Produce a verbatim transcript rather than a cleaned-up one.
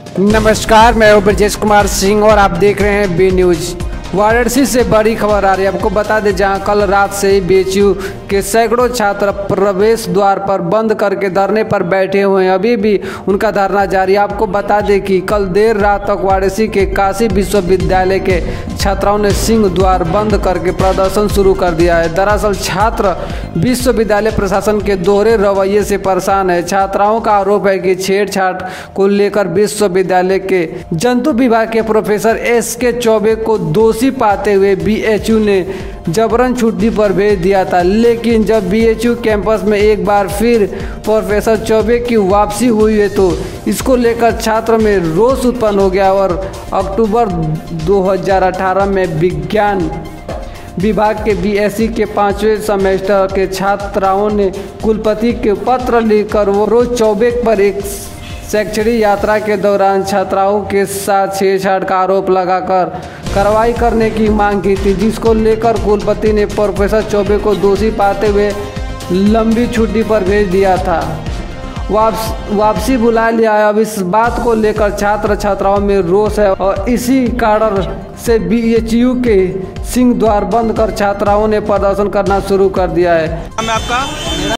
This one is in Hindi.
नमस्कार, मैं हूं ब्रजेश कुमार सिंह और आप देख रहे हैं बी न्यूज। वाराणसी से बड़ी खबर आ रही है। आपको बता दें, जहां कल रात से ही बी एच यू के सैकड़ों छात्र प्रवेश द्वार पर बंद करके धरने पर बैठे हुए हैं। अभी भी उनका धरना जारी है। आपको बता दें कि कल देर रात तक वाराणसी के काशी विश्वविद्यालय के छात्राओं ने सिंह द्वार बंद करके प्रदर्शन शुरू कर दिया है। दरअसल छात्र विश्वविद्यालय प्रशासन के दोहरे रवैये से परेशान है। छात्राओं का आरोप है कि छेड़छाड़ को लेकर विश्वविद्यालय के जंतु विभाग के प्रोफेसर एस के चौबे को दोषी पाते हुए बी एच यू ने जबरन छुट्टी पर भेज दिया था। लेकिन जब बी एच यू कैंपस में एक बार फिर प्रोफेसर चौबे की वापसी हुई है तो इसको लेकर छात्र में रोष उत्पन्न हो गया और अक्टूबर दो हज़ार अठारह में विज्ञान विभाग के बी एस सी के पाँचवें सेमेस्टर के छात्राओं ने कुलपति के पत्र लिखकर वो रोज चौबे पर एक शैक्षणिक यात्रा के दौरान छात्राओं के साथ छेड़छाड़ का आरोप लगाकर कार्रवाई करने की मांग की थी, जिसको लेकर कुलपति ने प्रोफेसर चौबे को दोषी पाते हुए लंबी छुट्टी पर भेज दिया था। वापस वापसी बुला लिया है। अब इस बात को लेकर छात्र छात्राओं में रोष है और इसी कारण से बी एच यू के सिंह द्वार बंद कर छात्राओं ने प्रदर्शन करना शुरू कर दिया है। आपका